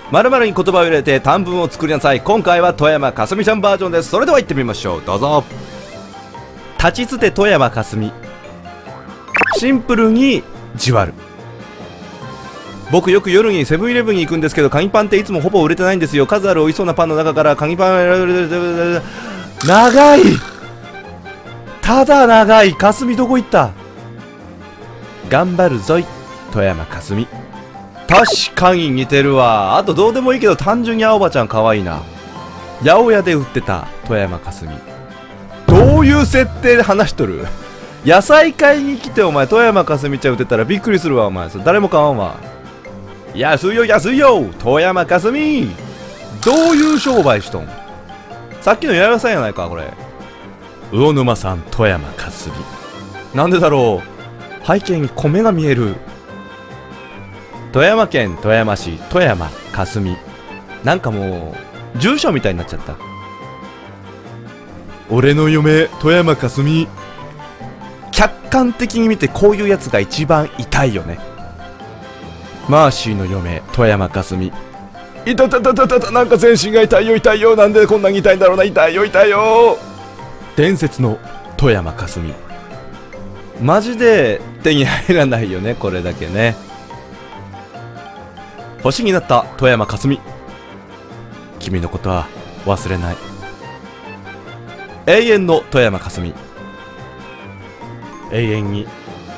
〇〇に言葉を入れて短文を作りなさい。今回は富山かすみちゃんバージョンです。それでは行ってみましょう。どうぞ。立ちつて富山かすみ。シンプルにじわる。僕よく夜にセブンイレブンに行くんですけど、カニパンっていつもほぼ売れてないんですよ。数ある美味しそうなパンの中からカニパン、長い、ただ長い。かすみどこ行った。頑張るぞい富山かすみ。確かに似てるわ。あとどうでもいいけど単純に青葉ちゃん可愛いな。八百屋で売ってた富山かすみ。どういう設定で話しとる。野菜買いに来てお前富山かすみちゃん売ってたらびっくりするわお前。それ誰も買わんわ。安いよ安いよ富山かすみ。どういう商売しとん。さっきの八百屋さんやないかこれ。魚沼産富山かすみ。なんでだろう。背景に米が見える。富山県富山市富山かすみ。なんかもう住所みたいになっちゃった。俺の嫁富山かすみ。客観的に見てこういうやつが一番痛いよね。マーシーの嫁富山かすみ。痛たたたたた、なんか全身が痛いよ痛いよ。なんでこんなに痛いんだろうな。痛いよ痛いよ。伝説の富山かすみ。マジで手に入らないよねこれだけね。星になった富山かすみ。君のことは忘れない。永遠の富山かすみ。永遠に。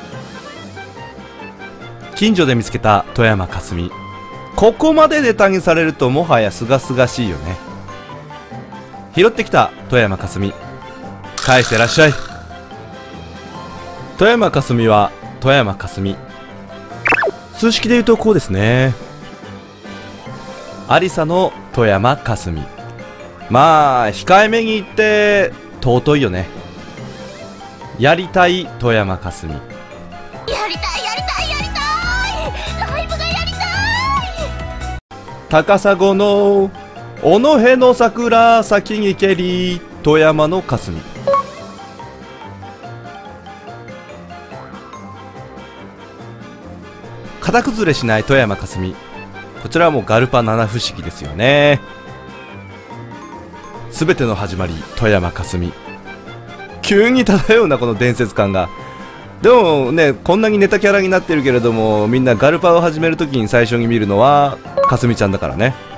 近所で見つけた富山かすみ。ここまでネタにされるともはやすがすがしいよね。拾ってきた富山かすみ。返してらっしゃい。富山かすみは富山かすみ。数式で言うとこうですね。ありさの富山かすみ。まあ控えめに言って尊いよね。やりたい富山かすみ。 やりたいやりたいやりたい。ライブがやりたい。 高砂の尾上の桜先に蹴り富山のかすみ。型崩れしない富山かすみ。こちらはもうガルパ七不思議ですよね。すべての始まり富山かすみ。急に漂うなこの伝説感が。でもね、こんなにネタキャラになってるけれども、みんなガルパを始めるときに最初に見るのはかすみちゃんだからね。